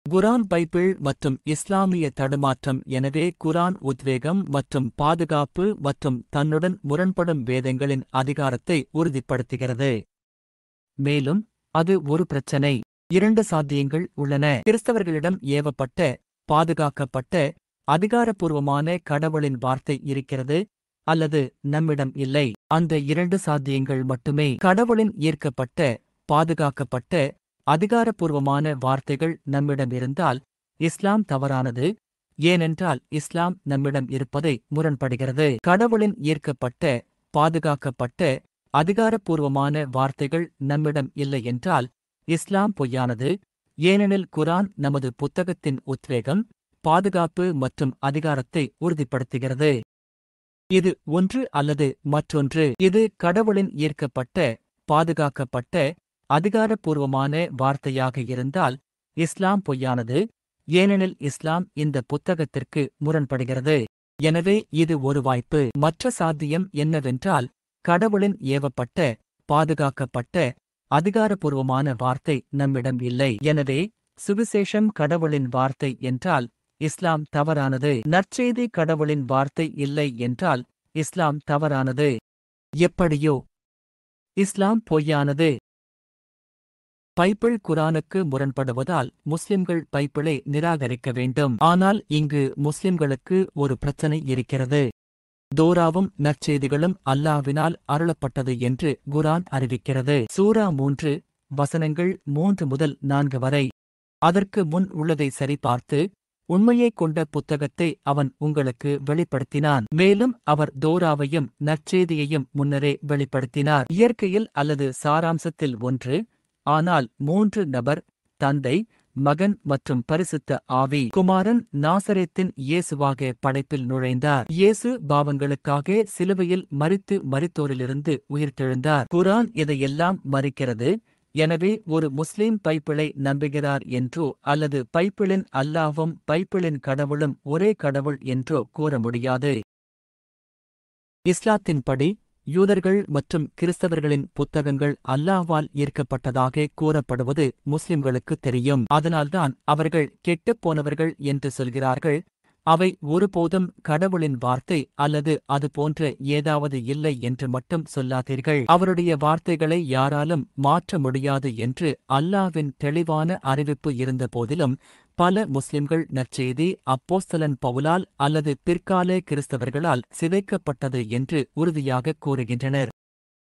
குர்ஆன் Bible மற்றும் இஸ்லாமிய தடுமாற்றம். எனவே குர்ஆன் உத்வேகம் மற்றும் பாதுகாப்பு மற்றும் தன்னுடன் முரண்படும் வேதங்களின் அதிகாரத்தை உறுதிப்படுத்துகிறது. மேலும் அது ஒரு பிரச்சனை. 2 சாத்தியங்கள் உள்ளன. கிறிஸ்தவர்களிடம் ஏவப்பட்ட, பாதுகாக்கப்பட்ட, அதிகாரப்பூர்வமான கடவுளின் வார்த்தை இருக்கிறது, அல்லது நம்மிடம் இல்லை. அந்த 2 சாத்தியங்கள் மட்டுமே. கடவுளின் ஈர்க்கப்பட்ட, பாதுகாக்கப்பட்ட, அதிகாரப்பூர்வமான வார்த்தைகள் நம்மிடம் இருந்தால் இஸ்லாம் தவறானது, ஏனென்றால் இஸ்லாம் நம்மிடம் இருப்பதை முரண்படுகிறது. கடவுளின் ஈர்க்கப்பட்ட, பாதுகாக்கப்பட்ட, அதிகாரப்பூர்வமான வார்த்தைகள் நம்மிடம் இல்லை என்றால் இஸ்லாம் பொய்யானது, ஏனெனில் குர்ஆன் நமது புத்தகத்தின் உத்வேகம், பாதுகாப்பு மற்றும் அதிகாரத்தை உறுதிப்படுத்துகிறது. இது ஒன்று அல்லது மற்றொன்று. இது கடவுளின் ஈர்க்கப்பட்ட, பாதுகாக்கப்பட்ட, அதிகாரப்பூர்வமான வார்த்தையாக இருந்தால் இஸ்லாம் பொய்யானது, ஏனெனில் இஸ்லாம் இந்த புத்தகத்திற்கு முரண்படுகிறது. எனவே இது ஒரு வாய்ப்பு. மற்ற சாத்தியம் என்னவென்றால் கடவுளின் ஏவப்பட்ட, பாதுகாக்கப்பட்ட, அதிகாரப்பூர்வமான வார்த்தை நம்மிடம் இல்லை. எனவே சுவிசேஷம் கடவுளின் வார்த்தை என்றால் இஸ்லாம் தவறானது. நற்செய்தி கடவுளின் வார்த்தை இல்லை என்றால் இஸ்லாம் தவறானது. எப்படியோ இஸ்லாம் பொய்யானது. பைபிள் குர்ஆனுக்கு முரண்படுவதால் முஸ்லிம்கள் பைபிளை நிராகரிக்க வேண்டும். ஆனால் இங்கு முஸ்லிம்களுக்கு ஒரு பிரச்சனை இருக்கிறது. தோராவும் நற்செய்திகளும் அல்லாஹ்வினால் அருளப்பட்டது என்று குர்ஆன் அறிவிக்கிறது. சூரா 3 வசனங்கள் 3 முதல் 4 வரை. அதற்கு முன் உள்ளதை சரிபார்த்து உண்மையைக் கொண்ட புத்தகத்தை அவன் உங்களுக்கு வெளிப்படுத்தினான். மேலும் அவர் தோராவையும் நற்செய்தியையும் முன்னரே வெளிப்படுத்தினார். இயற்கையில் அல்லது சாராம்சத்தில் ஒன்று, ஆனால் 3 நபர், தந்தை, மகன் மற்றும் பரிசுத்த ஆவி. குமாரன் நாசரேத்தின் இயேசுவாக படைப்பில் நுழைந்தார். இயேசு பாவங்களுக்காக சிலுவையில் மரித்து மரித்தோரிலிருந்து உயிர்த்தெழுந்தார். குர்ஆன் இதையெல்லாம் மறுக்கிறது. எனவே ஒரு முஸ்லிம் பைபிளை நம்புகிறார் என்றோ அல்லது பைபிளின் அல்லாஹ்வும் பைபிளின் கடவுளும் ஒரே கடவுள் என்றோ கூற முடியாது. இஸ்லாத்தின்படி யூதர்கள் மற்றும் கிறிஸ்தவர்களின் புத்தகங்கள் அல்லாஹ்வால் ஈர்க்கப்பட்டதாக கூறப்படுவது முஸ்லிம்களுக்கு தெரியும். அதனால்தான் அவர்கள் கெட்டுப்போனவர்கள் என்று சொல்கிறார்கள். அவை ஒருபோதும் கடவுளின் வார்த்தை அல்லது அது போன்ற ஏதாவது இல்லை என்று மட்டும் சொல்லாதீர்கள். அவருடைய வார்த்தைகளை யாராலும் மாற்ற முடியாது என்று அல்லாஹ்வின் தெளிவான அறிவிப்பு இருந்த போதிலும் பல முஸ்லிம்கள் நற்செய்தி அப்போஸ்தலன் பவுலால் அல்லது பிற்கால கிறிஸ்தவர்களால் சிதைக்கப்பட்டது என்று உறுதியாக கூறுகின்றனர்.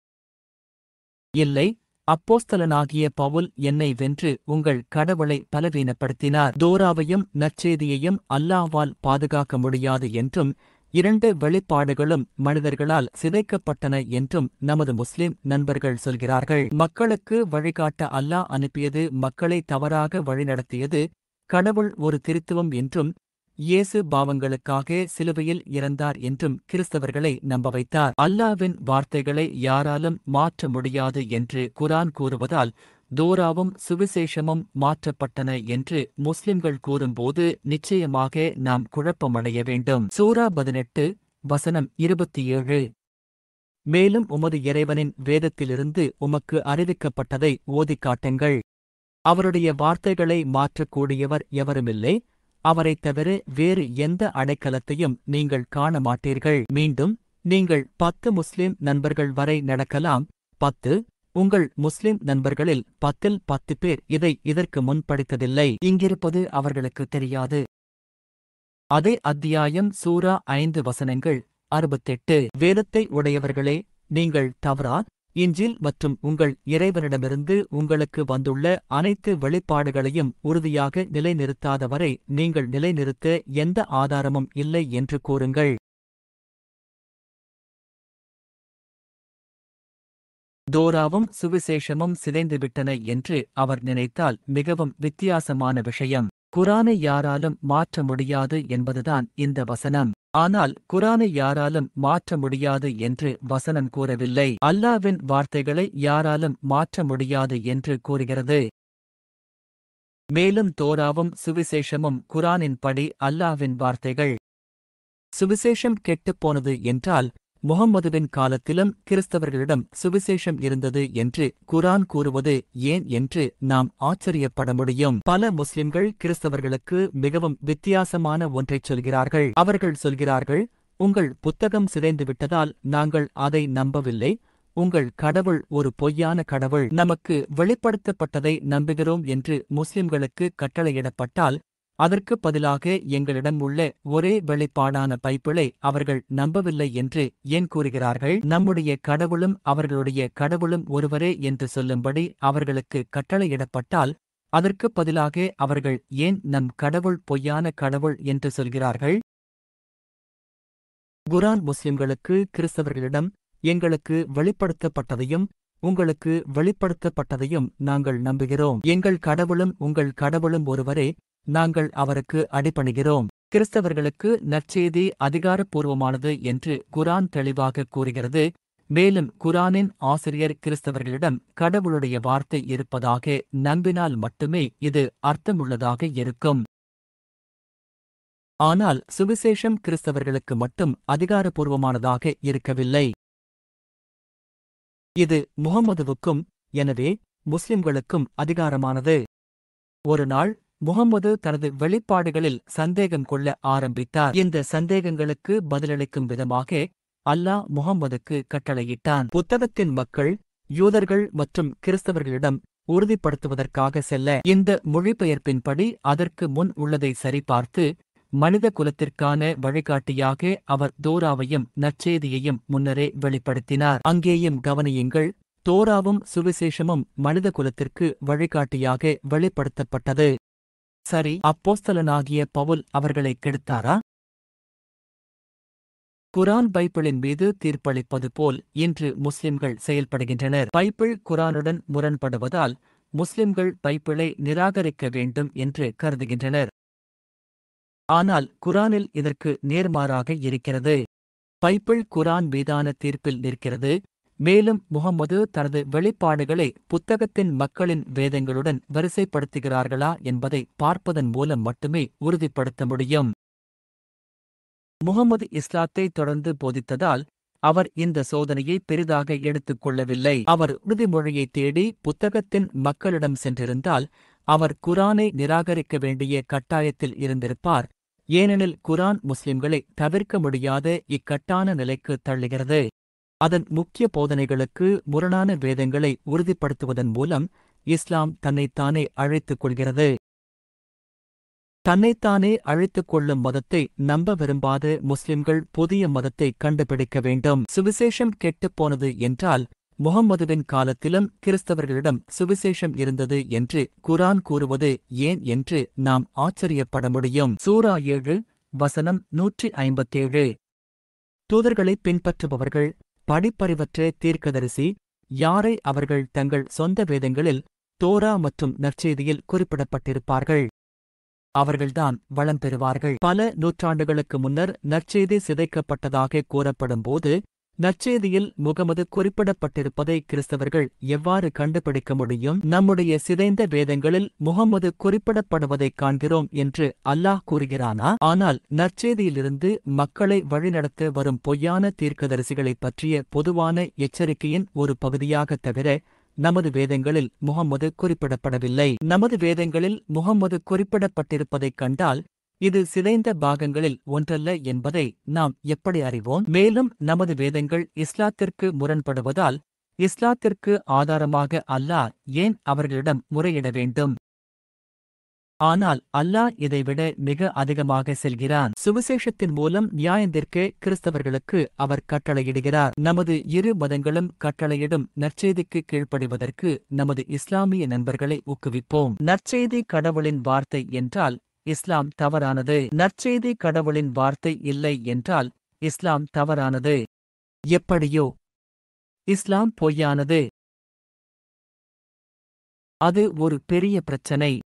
இல்லை, அப்போஸ்தலனாகிய பவுல் என்னை வென்று உங்கள் கடவுளை பலவீனப்படுத்தினார். தோராவையும் நற்செய்தியையும் அல்லாஹ்வால் பாதுகாக்க முடியாது என்றும் 2 வெளிப்பாடுகளும் மனிதர்களால் சிதைக்கப்பட்டன என்றும் நமது முஸ்லிம் நண்பர்கள் சொல்கிறார்கள். மக்களுக்கு வழிகாட்ட அல்லாஹ் அனுப்பியது மக்களை தவறாக வழிநடத்தியது. கடவுள் ஒரு திருத்துவம் என்றும் இயேசு பாவங்களுக்காக சிலுவையில் இறந்தார் என்றும் கிறிஸ்தவர்களை நம்ப வைத்தார். அல்லாஹ்வின் வார்த்தைகளை யாராலும் மாற்ற முடியாது என்று குர்ஆன் கூறுவதால் தோராவும் சுவிசேஷமும் மாற்றப்பட்டன என்று முஸ்லிம்கள் கூறும்போது நிச்சயமாக நாம் குழப்பமடைய வேண்டும். சூரா 18 வசனம் 27. மேலும் உமது இறைவனின் வேதத்திலிருந்து உமக்கு அறிவிக்கப்பட்டதை ஓதிக் காட்டுங்கள். அவருடைய வார்த்தைகளை மாற்றக்கூடியவர் எவருமில்லை. அவரைத் தவிர வேறு எந்த அடைக்கலத்தையும் நீங்கள் காண மாட்டீர்கள். மீண்டும் நீங்கள் 10 முஸ்லிம் நண்பர்கள் வரை நடக்கலாம். 10. உங்கள் முஸ்லிம் நண்பர்களில் 10 இல் 10 பேர் இதற்கு முன் படித்ததில்லை. இங்கிருப்பது அவர்களுக்கு தெரியாது. அதே அத்தியாயம் சூரா 5 வசனங்கள் 68. வேதத்தை உடையவர்களே, நீங்கள் தவ்ராத், இன்ஜில் மற்றும் உங்கள் இறைவனிடமிருந்து உங்களுக்கு வந்துள்ள அனைத்து வெளிப்பாடுகளையும் உறுதியாக நிலைநிறுத்தாதவரை நீங்கள் நிலைநிறுத்த எந்த ஆதாரமும் இல்லை என்று கூறுங்கள். தோராவும் சுவிசேஷமும் சிதைந்துவிட்டன என்று அவர் நினைத்தால் மிகவும் வித்தியாசமான விஷயம். குர்ஆனை யாராலும் மாற்ற முடியாது என்பதுதான் இந்த வசனம். ஆனால் குர்ஆனை யாராலும் மாற்ற முடியாது என்று வசனம் கூறவில்லை. அல்லாஹ்வின் வார்த்தைகளை யாராலும் மாற்ற முடியாது என்று கூறுகிறது. மேலும் தோராவும் சுவிசேஷமும் குர்ஆனின் படி அல்லாஹ்வின் வார்த்தைகள். சுவிசேஷம் கெட்டுப்போனது என்றால் முஹம்மதுவின் காலத்திலும் கிறிஸ்தவர்களிடம் சுவிசேஷம் இருந்தது என்று குர்ஆன் கூறுவது ஏன் என்று நாம் ஆச்சரியப்பட முடியும். பல முஸ்லிம்கள் கிறிஸ்தவர்களுக்கு மிகவும் வித்தியாசமான ஒன்றைச் சொல்கிறார்கள். அவர்கள் சொல்கிறார்கள், உங்கள் புத்தகம் சிதைந்து விட்டதால் நாங்கள் அதை நம்பவில்லை. உங்கள் கடவுள் ஒரு பொய்யான கடவுள். நமக்கு வெளிப்படுத்தப்பட்டதை நம்புகிறோம் என்று முஸ்லிம்களுக்கு கட்டளையிடப்பட்டால் அதற்கு பதிலாக எங்களிடம் உள்ள ஒரே வெளிப்பாடான பைபிளை அவர்கள் நம்பவில்லை என்று ஏன் கூறுகிறார்கள்? நம்முடைய கடவுளும் அவர்களுடைய கடவுளும் ஒருவரே என்று சொல்லும்படி அவர்களுக்கு கட்டளையிடப்பட்டால் அதற்கு பதிலாக அவர்கள் ஏன் நம் கடவுள் பொய்யான கடவுள் என்று சொல்கிறார்கள்? குர்ஆன் முஸ்லிம்களுக்கு கிறிஸ்தவர்களிடம் எங்களுக்கு வெளிப்படுத்தப்பட்டதையும் உங்களுக்கு வெளிப்படுத்தப்பட்டதையும் நாங்கள் நம்புகிறோம். எங்கள் கடவுளும் உங்கள் கடவுளும் ஒருவரே, நாங்கள் அவருக்கு அடிபணிகிறோம். கிறிஸ்தவர்களுக்கு நற்செய்தி அதிகாரப்பூர்வமானது என்று குர்ஆன் தெளிவாக கூறுகிறது. மேலும் குர்ஆனின் ஆசிரியர் கிறிஸ்தவர்களிடம் கடவுளுடைய வார்த்தை இருப்பதாக நம்பினால் மட்டுமே இது அர்த்தமுள்ளதாக இருக்கும். ஆனால் சுவிசேஷம் கிறிஸ்தவர்களுக்கு மட்டும் அதிகாரப்பூர்வமானதாக இருக்கவில்லை. இது முஹம்மதுவுக்கும், எனவே முஸ்லிம்களுக்கும் அதிகாரமானது. ஒரு நாள் முஹம்மது தனது வெளிப்பாடுகளில் சந்தேகம் கொள்ள ஆரம்பித்தார். இந்த சந்தேகங்களுக்கு பதிலளிக்கும் விதமாக அல்லாஹ் முஹம்மதுக்கு கட்டளையிட்டான். புத்தகத்தின் மக்கள் யூதர்கள் மற்றும் கிறிஸ்தவர்களிடம் உறுதிப்படுத்துவதற்காக செல்ல. இந்த மொழிபெயர்ப்பின்படி அதற்கு முன் உள்ளதை சரிபார்த்து மனித குலத்திற்கான வழிகாட்டியாக அவர் தோராவையும் நற்செய்தியையும் முன்னரே வெளிப்படுத்தினார். அங்கேயும் கவனியுங்கள், தோராவும் சுவிசேஷமும் மனித குலத்திற்கு வழிகாட்டியாக வெளிப்படுத்தப்பட்டது. சரி, அப்போஸ்தலனாகிய பவுல் அவர்களை கெடுத்தாரா? குர்ஆன் பைபிளின் மீது தீர்ப்பளிப்பது போல் இன்று முஸ்லிம்கள் செயல்படுகின்றனர். பைபிள் குர்ஆனுடன் முரண்படுவதால் முஸ்லிம்கள் பைபிளை நிராகரிக்க வேண்டும் என்று கருதுகின்றனர். ஆனால் குர்ஆனில் இதற்கு நேர்மாறாக இருக்கிறது. பைபிள் குர்ஆன் மீதான தீர்ப்பில் நிற்கிறது. மேலும் முஹம்மது தனது வெளிப்பாடுகளை புத்தகத்தின் மக்களின் வேதங்களுடன் வரிசைப்படுத்துகிறார்களா என்பதை பார்ப்பதன் மூலம் மட்டுமே உறுதிப்படுத்த முடியும். முஹம்மது இஸ்லாத்தை தொடர்ந்து போதித்ததால் அவர் இந்த சோதனையை பெரிதாக எடுத்துக் கொள்ளவில்லை. அவர் உறுதிமொழியை தேடி புத்தகத்தின் மக்களிடம் சென்றிருந்தால் அவர் குர்ஆனை நிராகரிக்க வேண்டிய கட்டாயத்தில் இருந்திருப்பார். ஏனெனில் குர்ஆன் முஸ்லிம்களை தவிர்க்க முடியாத இக்கட்டான நிலைக்கு தள்ளுகிறது. அதன் முக்கிய போதனைகளுக்கு முரணான வேதங்களை உறுதிப்படுத்துவதன் மூலம் இஸ்லாம் தன்னைத்தானே அழைத்துக் கொள்கிறது. தன்னைத்தானே அழைத்துக் கொள்ளும் மதத்தை நம்ப விரும்பாத முஸ்லிம்கள் புதிய மதத்தை கண்டுபிடிக்க வேண்டும். சுவிசேஷம் கெட்டுப்போனது என்றால் முஹம்மதுவின் காலத்திலும் கிறிஸ்தவர்களிடம் சுவிசேஷம் இருந்தது என்று குர்ஆன் கூறுவது ஏன் என்று நாம் ஆச்சரியப்பட முடியும். சூரா 7 வசனம் 157. தூதர்களை பின்பற்றுபவர்கள் படிப்பறிவற்ற தீர்க்கதரிசி யாரை அவர்கள் தங்கள் சொந்த வேதங்களில் தோரா மற்றும் நற்செய்தியில் குறிப்பிடப்பட்டிருப்பார்கள். அவர்கள்தான் வளம் பெறுவார்கள். பல நூற்றாண்டுகளுக்கு முன்னர் நற்செய்தி சிதைக்கப்பட்டதாக கூறப்படும்போது நற்செய்தியில் முகமது குறிப்பிடப்பட்டிருப்பதை கிறிஸ்தவர்கள் எவ்வாறு கண்டுபிடிக்க முடியும்? நம்முடைய சிதைந்த வேதங்களில் முகமது குறிப்பிடப்படுவதைக் காண்கிறோம் என்று அல்லாஹ் கூறுகிறானா? ஆனால் நற்செய்தியிலிருந்து மக்களை வழிநடத்த வரும் பொய்யான தீர்க்கதரிசிகளைப் பற்றிய பொதுவான எச்சரிக்கையின் ஒரு பகுதியாகத் தவிர நமது வேதங்களில் முகம்மது குறிப்பிடப்படவில்லை. நமது வேதங்களில் முகம்மது குறிப்பிடப்பட்டிருப்பதைக் கண்டால் இது சிதைந்த பாகங்களில் ஒன்றல்ல என்பதை நாம் எப்படி அறிவோம்? மேலும் நமது வேதங்கள் இஸ்லாத்திற்கு முரண்படுவதால் இஸ்லாத்திற்கு ஆதாரமாக அல்லாஹ் ஏன் அவர்களிடம் முறையிட வேண்டும்? ஆனால் அல்லாஹ் இதைவிட மிக அதிகமாக செல்கிறான். சுவிசேஷத்தின் மூலம் நியாயந்திற்கே கிறிஸ்தவர்களுக்கு அவர் கட்டளையிடுகிறார். நமது இரு மதங்களும் கட்டளையிடும் நற்செய்திக்கு கீழ்ப்படிவதற்கு நமது இஸ்லாமிய நண்பர்களை ஊக்குவிப்போம். நற்செய்தி கடவுளின் வார்த்தை என்றால் இஸ்லாம் தவறானது. நற்செய்தி கடவுளின் வார்த்தை இல்லை என்றால் இஸ்லாம் தவறானது. எப்படியோ இஸ்லாம் பொய்யானது. அது ஒரு பெரிய பிரச்சனை.